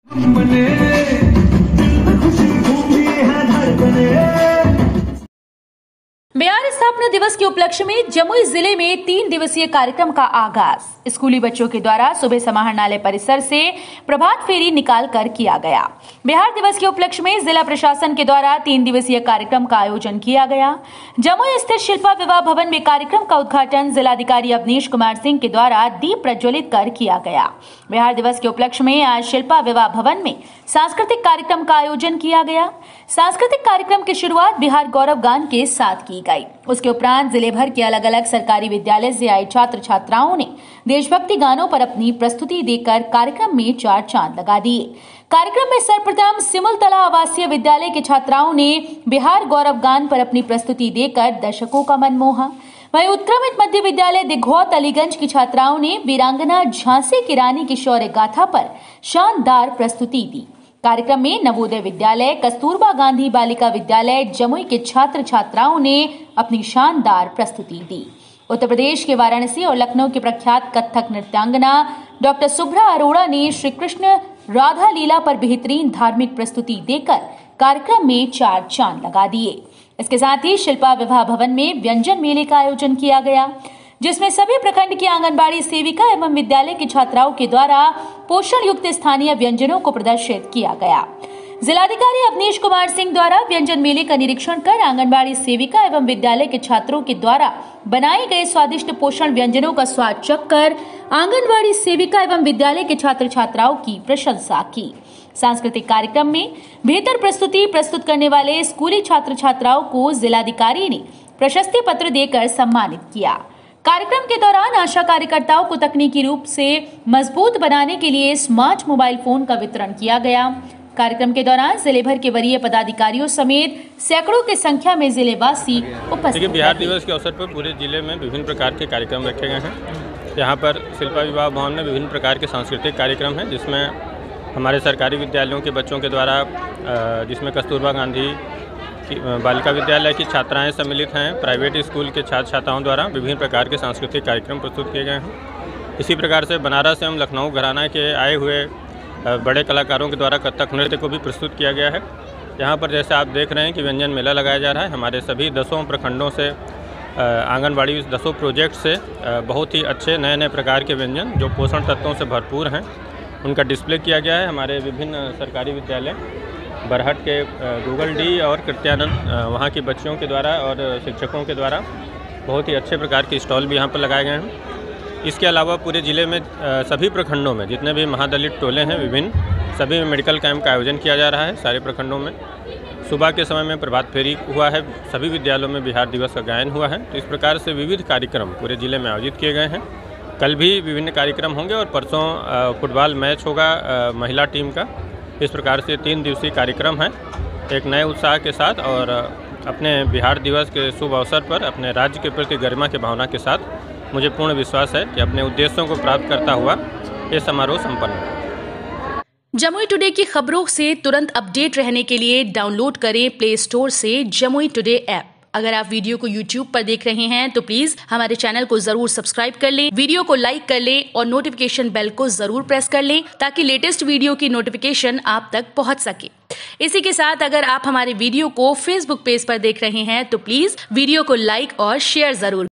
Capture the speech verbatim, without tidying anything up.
बिहार स्थापना दिवस के उपलक्ष्य में जमुई जिले में तीन दिवसीय कार्यक्रम का आगाज स्कूली बच्चों के द्वारा सुबह समाहरणालय परिसर से प्रभात फेरी निकाल कर किया गया। बिहार दिवस के उपलक्ष्य में जिला प्रशासन के द्वारा तीन दिवसीय कार्यक्रम का आयोजन किया गया। जमुई स्थित शिल्पा विवाह भवन में कार्यक्रम का उद्घाटन जिलाधिकारी अवनीश कुमार सिंह के द्वारा दीप प्रज्वलित कर किया गया। बिहार दिवस के उपलक्ष्य में आज शिल्पा विवाह भवन में सांस्कृतिक कार्यक्रम का आयोजन किया गया। सांस्कृतिक कार्यक्रम की शुरुआत बिहार गौरव गान के साथ की गई। उसके उपरांत जिले भर के अलग अलग सरकारी विद्यालय से आए छात्र छात्राओं ने देशभक्ति गानों पर अपनी प्रस्तुति देकर कार्यक्रम में चार चांद लगा दिए। कार्यक्रम में सर्वप्रथम सिमुलतला आवासीय विद्यालय के छात्राओं ने बिहार गौरव गान पर अपनी प्रस्तुति देकर दर्शकों का मन मोहा। वहीं उत्क्रमित मध्य विद्यालय दिघौत अलीगंज की छात्राओं ने वीरांगना झांसी की रानी की शौर्य गाथा पर शानदार प्रस्तुति दी। कार्यक्रम में नवोदय विद्यालय, कस्तूरबा गांधी बालिका विद्यालय जमुई के छात्र छात्राओं ने अपनी शानदार प्रस्तुति दी। उत्तर प्रदेश के वाराणसी और लखनऊ के प्रख्यात कथक नृत्यांगना डॉक्टर शुभ्रा अरोड़ा ने श्री कृष्ण राधा लीला पर बेहतरीन धार्मिक प्रस्तुति देकर कार्यक्रम में चार चांद लगा दिए। इसके साथ ही शिल्पा विवाह भवन में व्यंजन मेले का आयोजन किया गया, जिसमें सभी प्रखंड की आंगनबाड़ी सेविका एवं विद्यालय की छात्राओं के द्वारा पोषण युक्त स्थानीय व्यंजनों को प्रदर्शित किया गया। जिलाधिकारी अवनीश कुमार सिंह द्वारा व्यंजन मेले का निरीक्षण कर आंगनबाड़ी सेविका एवं विद्यालय के छात्रों के द्वारा बनाए गए स्वादिष्ट पोषण व्यंजनों का स्वाद चखकर आंगनबाड़ी सेविका एवं विद्यालय के छात्र छात्राओं की प्रशंसा की। सांस्कृतिक कार्यक्रम में बेहतर प्रस्तुति प्रस्तुत करने वाले स्कूली छात्र छात्राओं को जिलाधिकारी ने प्रशस्ति पत्र देकर सम्मानित किया। कार्यक्रम के दौरान आशा कार्यकर्ताओं को तकनीकी रूप से मजबूत बनाने के लिए स्मार्ट मोबाइल फोन का वितरण किया गया। कार्यक्रम के दौरान जिले भर के वरीय पदाधिकारियों समेत सैकड़ों की संख्या में जिलेवासी उपस्थित थे। बिहार दिवस के अवसर पर पूरे जिले में विभिन्न प्रकार के कार्यक्रम रखे गए हैं। यहाँ पर शिल्पा विवाह भवन में विभिन्न प्रकार के सांस्कृतिक कार्यक्रम हैं, जिसमें हमारे सरकारी विद्यालयों के बच्चों के द्वारा, जिसमें कस्तूरबा गांधी बालिका विद्यालय की छात्राएं सम्मिलित हैं, प्राइवेट स्कूल के छात्र छात्राओं द्वारा विभिन्न प्रकार के सांस्कृतिक कार्यक्रम प्रस्तुत किए गए हैं। इसी प्रकार से बनारस एवं लखनऊ घराना के आए हुए बड़े कलाकारों के द्वारा कथक नृत्य को भी प्रस्तुत किया गया है। यहाँ पर जैसे आप देख रहे हैं कि व्यंजन मेला लगाया जा रहा है। हमारे सभी दसों प्रखंडों से, आंगनबाड़ी दसों प्रोजेक्ट से बहुत ही अच्छे नए नए प्रकार के व्यंजन जो पोषण तत्वों से भरपूर हैं, उनका डिस्प्ले किया गया है। हमारे विभिन्न सरकारी विद्यालय बरहट के गूगल डी और कृत्यानंद वहाँ की बच्चियों के द्वारा और शिक्षकों के द्वारा बहुत ही अच्छे प्रकार के स्टॉल भी यहाँ पर लगाए गए हैं। इसके अलावा पूरे ज़िले में सभी प्रखंडों में जितने भी महादलित टोले हैं विभिन्न, सभी में मेडिकल कैंप का आयोजन किया जा रहा है। सारे प्रखंडों में सुबह के समय में प्रभात फेरी हुआ है, सभी विद्यालयों में बिहार दिवस का गायन हुआ है। तो इस प्रकार से विविध कार्यक्रम पूरे ज़िले में आयोजित किए गए हैं। कल भी विभिन्न कार्यक्रम होंगे और परसों फुटबॉल मैच होगा महिला टीम का। इस प्रकार से तीन दिवसीय कार्यक्रम है, एक नए उत्साह के साथ और अपने बिहार दिवस के शुभ अवसर पर अपने राज्य के प्रति गरिमा की भावना के साथ मुझे पूर्ण विश्वास है कि अपने उद्देश्यों को प्राप्त करता हुआ ये समारोह संपन्न होगा। जमुई टुडे की खबरों से तुरंत अपडेट रहने के लिए डाउनलोड करें प्ले स्टोर से जमुई टुडे ऐप। अगर आप वीडियो को यूट्यूब पर देख रहे हैं तो प्लीज हमारे चैनल को जरूर सब्सक्राइब कर लें, वीडियो को लाइक कर लें और नोटिफिकेशन बेल को जरूर प्रेस कर लें ताकि लेटेस्ट वीडियो की नोटिफिकेशन आप तक पहुंच सके। इसी के साथ अगर आप हमारे वीडियो को फेसबुक पेज पर देख रहे हैं तो प्लीज वीडियो को लाइक और शेयर जरूर